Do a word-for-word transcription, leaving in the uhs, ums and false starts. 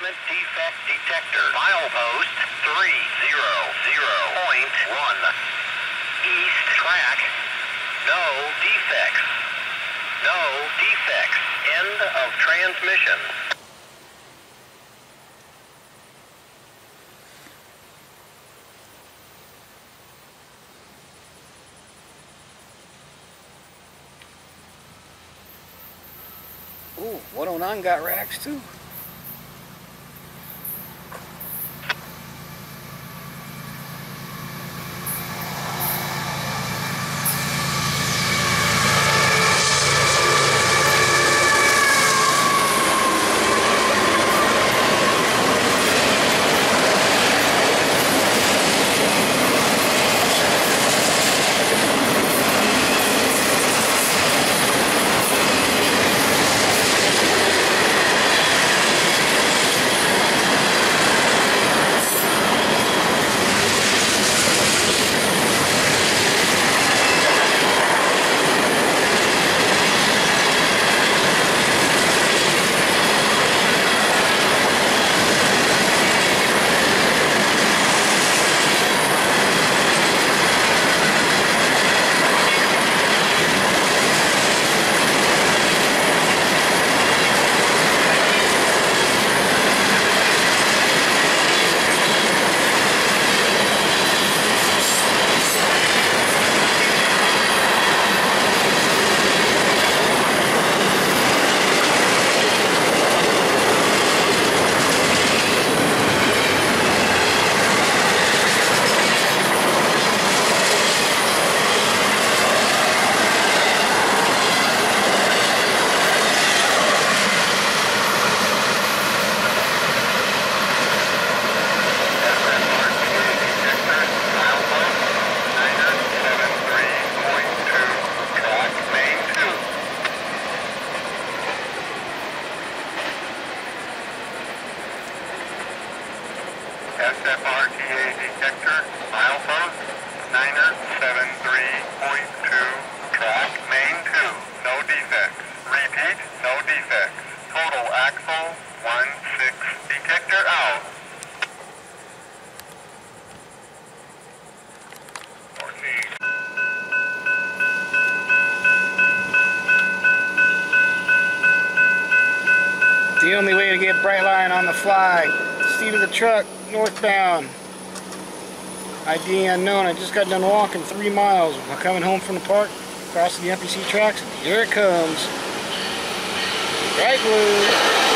equipment defect detector. Milepost three zero zero point one. East track. No defects. No defects. End of transmission. Ooh, one oh nine got racks too. S F R T A detector, milepost niner seven three point two, track main two, no defects. Repeat, no defects. Total axle one six, detector out. fourteen. The only way to get Brightline on the fly. Seat of the truck, northbound. I D unknown. I just got done walking three miles. I'm coming home from the park, crossing the M P C tracks, and here it comes. Bright blue.